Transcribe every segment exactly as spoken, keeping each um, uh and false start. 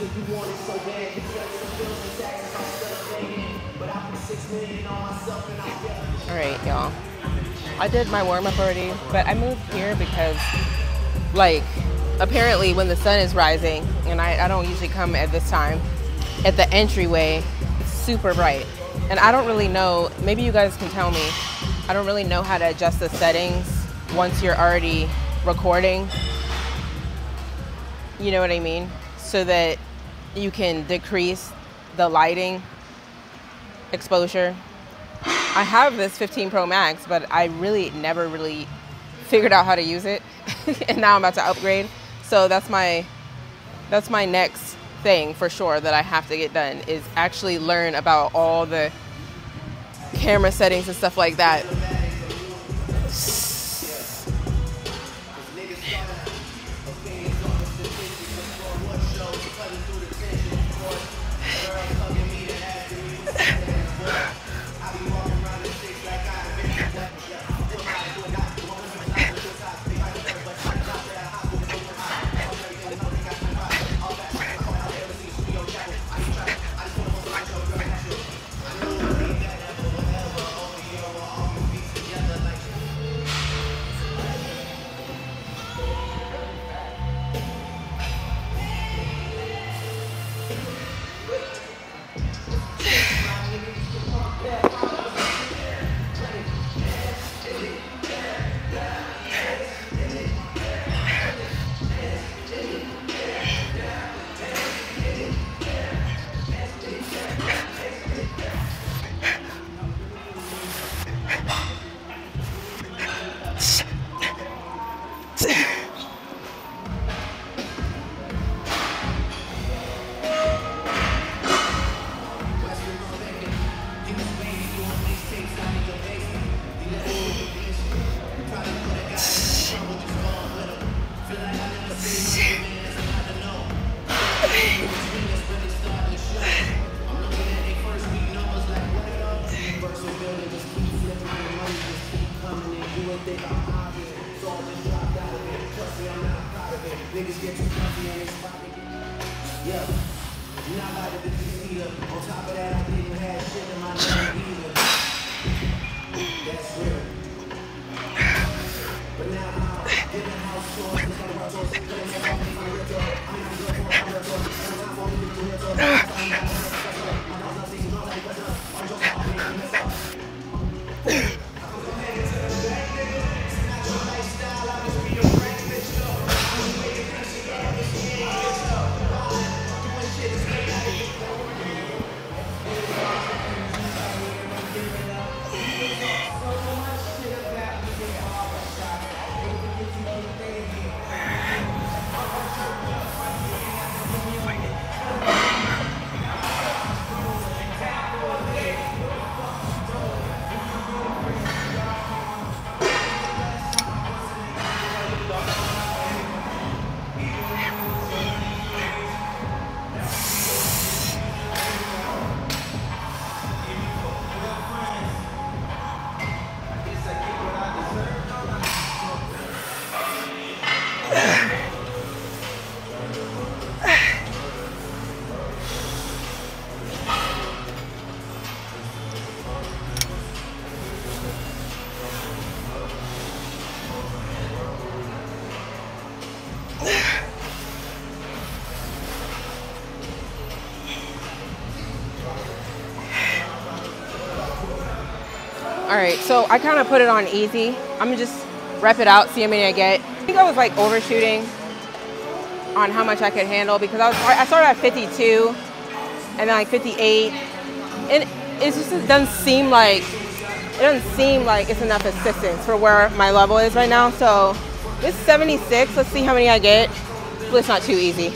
All right, y'all. I did my warm up already, but I moved here because, like, apparently when the sun is rising, and I, I don't usually come at this time, at the entryway, it's super bright. And I don't really know, maybe you guys can tell me, I don't really know how to adjust the settings once you're already recording. You know what I mean? So that you can decrease the lighting exposure. I have this fifteen Pro Max, but I really never really figured out how to use it. And now I'm about to upgrade. So that's my that's my next thing for sure that I have to get done, is actually learn about all the camera settings and stuff like that. All right, so I kind of put it on easy. I'm gonna just rep it out, see how many I get. I think I was like overshooting on how much I could handle, because I was I started at fifty-two and then like fifty-eight, and it just doesn't seem like it doesn't seem like it's enough assistance for where my level is right now. So this is seventy-six. Let's see how many I get. Hopefully it's not too easy.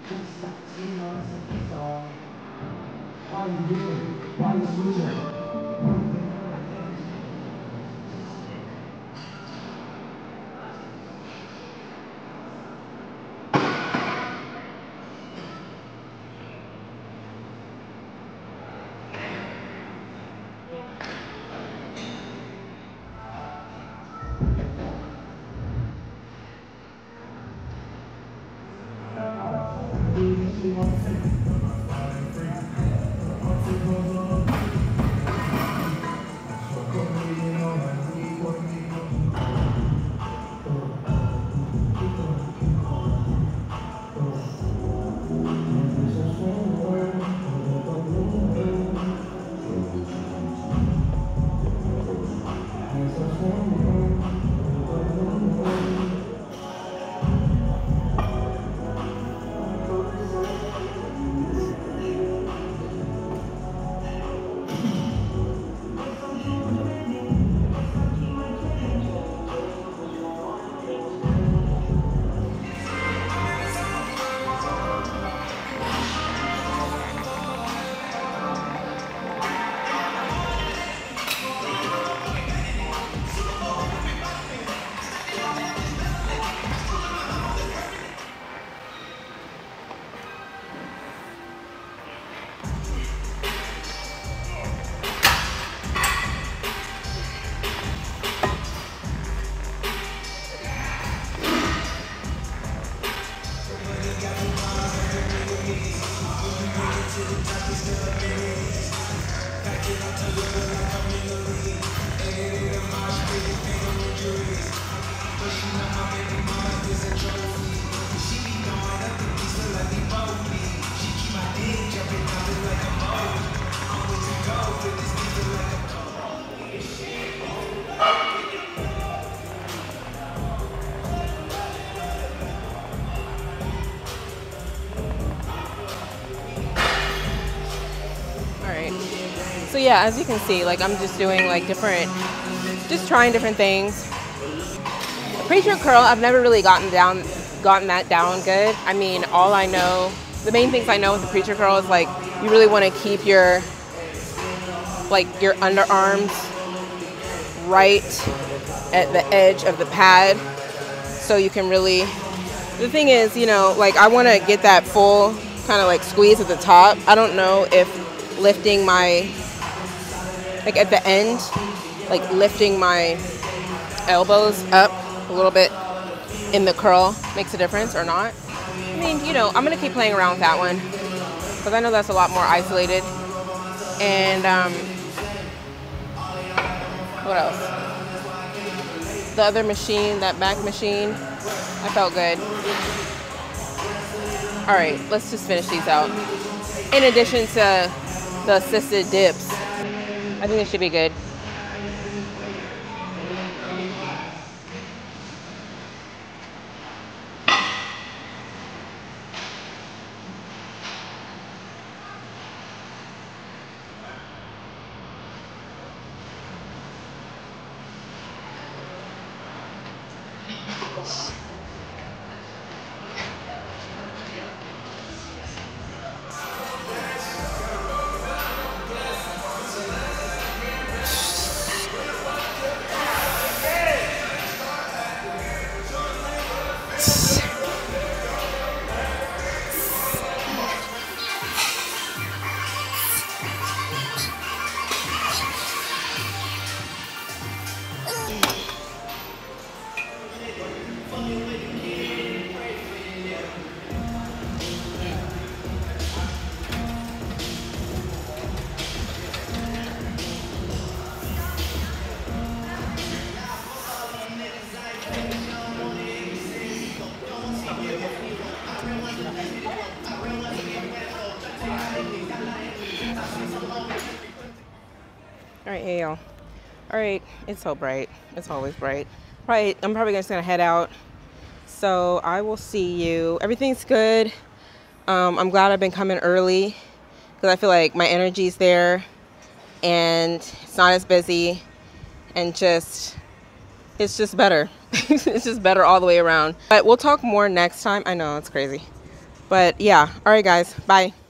So yeah, as you can see, like I'm just doing like different, just trying different things. The preacher curl, I've never really gotten down, gotten that down good. I mean, all I know, the main things I know with the preacher curl is like, you really want to keep your, like your underarms right at the edge of the pad. So you can really, the thing is, you know, like I want to get that full kind of like squeeze at the top. I don't know if lifting my, like at the end, like lifting my elbows up a little bit in the curl makes a difference or not. I mean, you know, I'm gonna keep playing around with that one because I know that's a lot more isolated. And um, what else? The other machine, that back machine, I felt good. All right, let's just finish these out. In addition to the assisted dips, I think it should be good. All right, hey y'all. All right, it's so bright. It's always bright. Right, I'm probably just gonna head out. So I will see you. Everything's good. Um, I'm glad I've been coming early because I feel like my energy's there and it's not as busy and just, it's just better. It's just better all the way around. But we'll talk more next time. I know, it's crazy. But yeah, all right guys, bye.